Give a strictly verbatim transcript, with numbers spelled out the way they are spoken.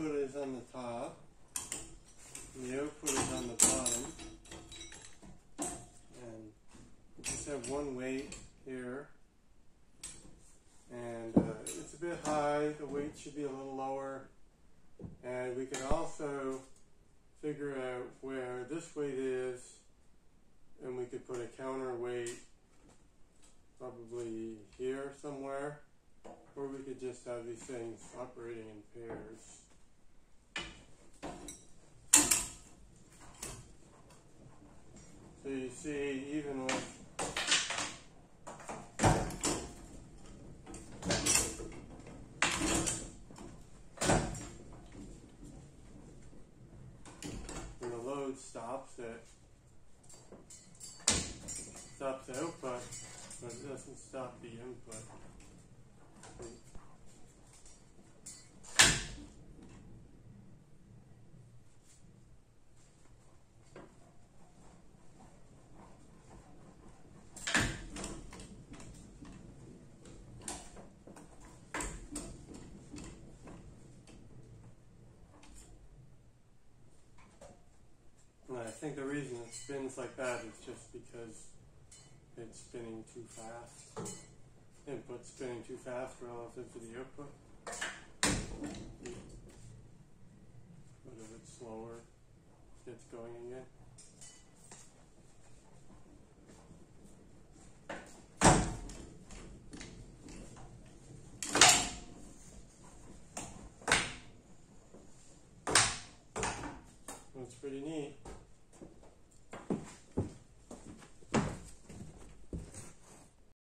input is on the top, and the output is on the bottom, and we just have one weight here, and uh, it's a bit high, the weight should be a little lower, and we can also figure out where this weight is, and we could put a counterweight probably here somewhere, or we could just have these things operating in pairs. So you see, even with when the load stops, it stops the output, but it doesn't stop the input. And I think the reason it spins like that is just because it's spinning too fast. Input spinning too fast relative to the output. But if it's slower, it's going again. That's pretty neat.